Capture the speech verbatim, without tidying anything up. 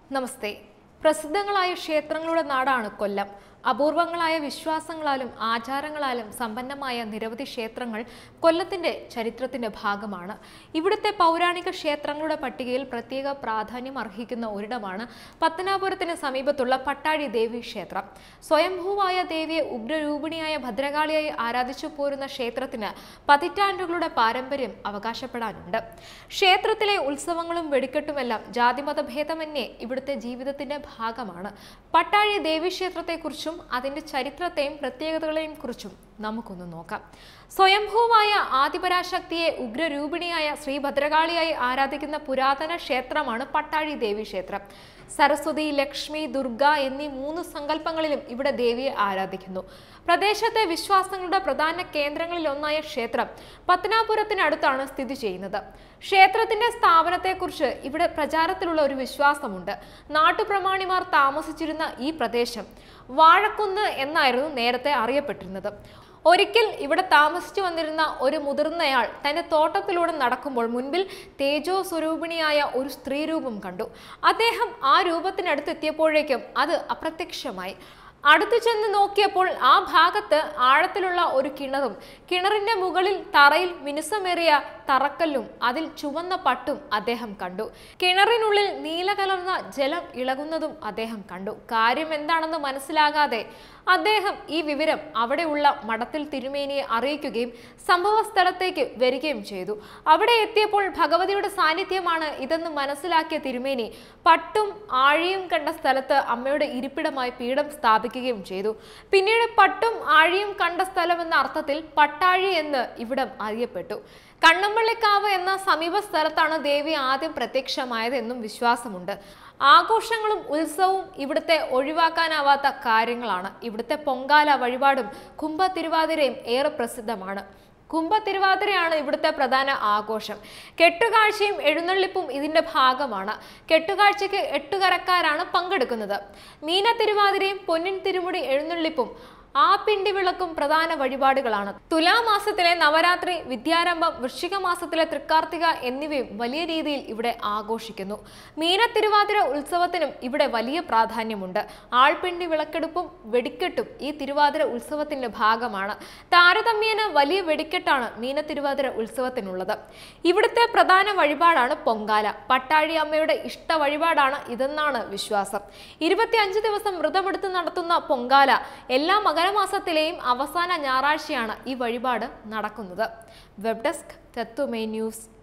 നമസ്തേ. പ്രസിദ്ധങ്ങളായ ക്ഷേത്രങ്ങളുടെ നാടാണ് കൊല്ലം. അപൂർവങ്ങളായ വിശ്വാസങ്ങളാലും ആചാരങ്ങളാലും സമ്പന്നമായ നിരവധി ക്ഷേത്രങ്ങൾ കൊല്ലത്തിന്റെ ചരിത്രത്തിന്റെ ഭാഗമാണ്. ഇവിടുത്തെ പൗരാണിക ക്ഷേത്രങ്ങളുടെ പട്ടികയിൽ പ്രത്യേക പ്രാധാന്യം അർഹിക്കുന്ന ഒരിടമാണ് പത്തനാപുരത്തിന് സമീപത്തുള്ള പട്ടാഴി ദേവി ക്ഷേത്രം. സ്വയംഭൂവായ ദേവിയെ ഉഗ്രരൂപിണിയായ ഭദ്രകാളിയായി ആരാധിച്ചു പോരുന്ന ക്ഷേത്രത്തിന് പതിറ്റാണ്ടുകളുടെ പാരമ്പര്യം അവകാശപ്പെടാനുണ്ട്. ക്ഷേത്രത്തിലെ ഉത്സവങ്ങളും വെടിക്കെട്ടുമെല്ലാം ജാതിമത ഭേദമന്യേ ഇവിടുത്തെ ജീവിതത്തിന്റെ ഭാഗമാണ്. പട്ടാഴി ദേവീക്ഷേത്രത്തെക്കുറിച്ചും അതിന്റെ ചരിത്രത്തെയും പ്രത്യേകതകളെയും കുറിച്ചും നമുക്കൊന്ന് നോക്കാം. സ്വയംഭൂവായ ആദിപരാശക്തിയെ ഉഗ്രരൂപിണിയായ ശ്രീ ഭദ്രകാളിയായി ആരാധിക്കുന്ന പുരാതന ക്ഷേത്രമാണ് പട്ടാഴി ദേവി ക്ഷേത്രം. സരസ്വതി, ലക്ഷ്മി, ദുർഗ എന്നീ മൂന്ന് സങ്കല്പങ്ങളിലും ഇവിടെ ദേവിയെ ആരാധിക്കുന്നു. പ്രദേശത്തെ വിശ്വാസങ്ങളുടെ പ്രധാന കേന്ദ്രങ്ങളിൽ ഒന്നായ ക്ഷേത്രം പത്തനാപുരത്തിനടുത്താണ് സ്ഥിതി ചെയ്യുന്നത്. ക്ഷേത്രത്തിന്റെ സ്ഥാപനത്തെക്കുറിച്ച് ഇവിടെ പ്രചാരത്തിലുള്ള ഒരു വിശ്വാസമുണ്ട്. നാട്ടുപ്രമാണിമാർ താമസിച്ചിരുന്ന ഈ പ്രദേശം വാഴക്കുന്ന് എന്നായിരുന്നു നേരത്തെ അറിയപ്പെട്ടിരുന്നത്. ഒരിക്കൽ ഇവിടെ താമസിച്ചു വന്നിരുന്ന ഒരു മുതിർന്നയാൾ തന്റെ തോട്ടത്തിലൂടെ നടക്കുമ്പോൾ മുൻപിൽ തേജോ സ്വരൂപിണിയായ ഒരു സ്ത്രീ രൂപം കണ്ടു. അദ്ദേഹം ആ രൂപത്തിനടുത്തെത്തിയപ്പോഴേക്കും അത് അപ്രത്യക്ഷമായി. അടുത്തു ചെന്ന് നോക്കിയപ്പോൾ ആ ഭാഗത്ത് ആഴത്തിലുള്ള ഒരു കിണറും കിണറിന്റെ മുകളിൽ തറയിൽ മിനുസമേറിയ തറക്കല്ലും അതിൽ ചുവന്ന പട്ടും അദ്ദേഹം കണ്ടു. കിണറിനുള്ളിൽ നീല കലർന്ന ജലം ഇളകുന്നതും അദ്ദേഹം കണ്ടു. കാര്യം എന്താണെന്ന് മനസ്സിലാകാതെ അദ്ദേഹം ഈ വിവരം അവിടെയുള്ള മഠത്തിൽ തിരുമേനിയെ അറിയിക്കുകയും സംഭവ സ്ഥലത്തേക്ക് വരികയും ചെയ്തു. അവിടെ എത്തിയപ്പോൾ ഭഗവതിയുടെ സാന്നിധ്യമാണ് ഇതെന്ന് മനസ്സിലാക്കിയ തിരുമേനി പട്ടും ആഴിയും കണ്ട സ്ഥലത്ത് അമ്മയുടെ ഇരിപ്പിടമായി പീഠം സ്ഥാപിക്കുകയും ചെയ്തു. പിന്നീട് പട്ടും ആഴിയും കണ്ട സ്ഥലം എന്ന അർത്ഥത്തിൽ പട്ടാഴി എന്ന് ഇവിടം അറിയപ്പെട്ടു. കണ്ണമ്പള്ളിക്കാവ് എന്ന സമീപ സ്ഥലത്താണ് ദേവി ആദ്യം പ്രത്യക്ഷമായത് എന്നും വിശ്വാസമുണ്ട്. ആഘോഷങ്ങളും ഉത്സവവും ഇവിടുത്തെ ഒഴിവാക്കാനാവാത്ത കാര്യങ്ങളാണ്. ഇവിടുത്തെ പൊങ്കാല വഴിപാടും കുംഭ തിരുവാതിരയും ഏറെ പ്രസിദ്ധമാണ്. കുംഭ തിരുവാതിരയാണ് ഇവിടുത്തെ പ്രധാന ആഘോഷം. കെട്ടുകാഴ്ചയും എഴുന്നള്ളിപ്പും ഇതിന്റെ ഭാഗമാണ്. കെട്ടുകാഴ്ചയ്ക്ക് എട്ടുകരക്കാരാണ് പങ്കെടുക്കുന്നത്. മീന തിരുവാതിരയും പൊന്നിൻ തിരുമുടി എഴുന്നള്ളിപ്പും ആ പിണ്ടി വിളക്കും പ്രധാന വഴിപാടുകളാണ്. തുലാമാസത്തിലെ നവരാത്രി, വിദ്യാരംഭം, വൃശ്ചിക മാസത്തിലെ തൃക്കാർത്തിക എന്നിവയും വലിയ രീതിയിൽ ഇവിടെ ആഘോഷിക്കുന്നു. മീന തിരുവാതിര ഉത്സവത്തിനും ഇവിടെ വലിയ പ്രാധാന്യമുണ്ട്. ആൾപിണ്ടി വിളക്കെടുപ്പും വെടിക്കെട്ടും ഈ തിരുവാതിര ഉത്സവത്തിന്റെ ഭാഗമാണ്. താരതമ്യേന വലിയ വെടിക്കെട്ടാണ് മീന തിരുവാതിര ഉത്സവത്തിനുള്ളത്. ഇവിടുത്തെ പ്രധാന വഴിപാടാണ് പൊങ്കാല. പട്ടാഴി അമ്മയുടെ ഇഷ്ട വഴിപാടാണ് ഇതെന്നാണ് വിശ്വാസം. ഇരുപത്തി അഞ്ച് ദിവസം വ്രതമെടുത്ത് നടത്തുന്ന പൊങ്കാല എല്ലാ മകരമാസത്തിലെയും അവസാന ഞായറാഴ്ചയാണ് ഈ വഴിപാട് നടക്കുന്നത്. Web desk Tatwamayi news.